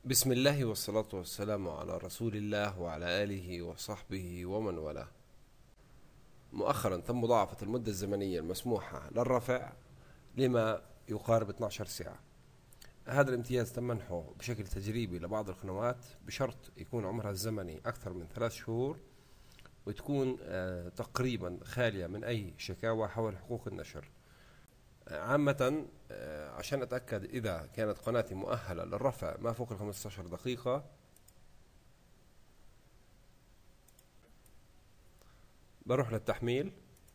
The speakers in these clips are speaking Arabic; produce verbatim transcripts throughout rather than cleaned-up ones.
بسم الله والصلاة والسلام على رسول الله وعلى آله وصحبه ومن والاه. مؤخرا تم مضاعفة المدة الزمنية المسموحة للرفع لما يقارب اثنتا عشرة ساعة. هذا الامتياز تم منحه بشكل تجريبي لبعض القنوات بشرط يكون عمرها الزمني أكثر من ثلاث شهور، وتكون آه تقريبا خالية من أي شكاوى حول حقوق النشر. عامة آه، عشان أتأكد إذا كانت قناتي مؤهلة للرفع ما فوق ال خمسة عشر دقيقة، بروح للتحميل.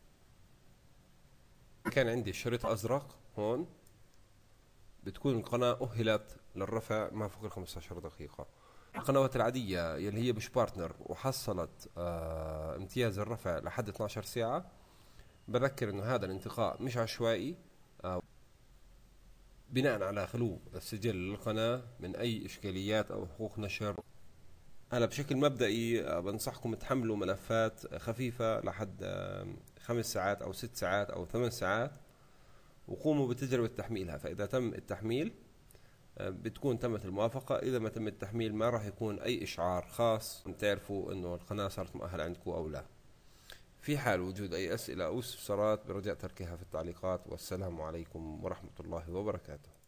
كان عندي شريط أزرق هون، بتكون القناة أهلت للرفع ما فوق ال خمسة عشر دقيقة. القنوات العادية يلي هي مش بارتنر وحصلت آه امتياز الرفع لحد اثنتا عشرة ساعة، بذكر إنه هذا الانتقاء مش عشوائي، آه بناء على خلو السجل للقناة من أي إشكاليات أو حقوق نشر. أنا بشكل مبدئي آه، بنصحكم تحملوا ملفات خفيفة لحد آه، خمس ساعات أو ست ساعات أو ثمان ساعات، وقوموا بتجربة تحميلها. فإذا تم التحميل آه، بتكون تمت الموافقة. إذا ما تم التحميل ما راح يكون أي إشعار خاص تعرفوا إنه القناة صارت مؤهلة عندكم أو لا. في حال وجود أي أسئلة أو استفسارات برجاء تركها في التعليقات، والسلام عليكم ورحمة الله وبركاته.